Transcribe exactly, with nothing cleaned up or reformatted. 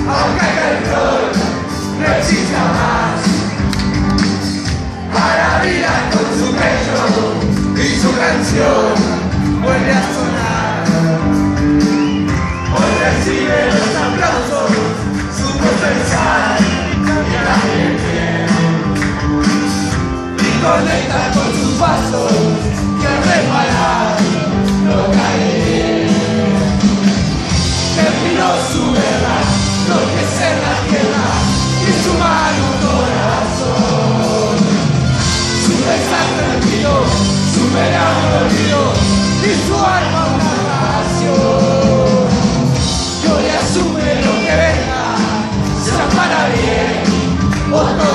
aunque el rol no exista más. Para vida con su pecho y su canción vuelve a sonar. Hoy recibe los aplausos, su pensar y también bien. Y conecta con sus pasos que al reparar no cae bien. Terminó su guerra, lo que es en la tierra y su mano corazón. Su desastre olvido, su verano olvido y su alma una pasión. Y hoy asume lo que venga, sea para bien o todo.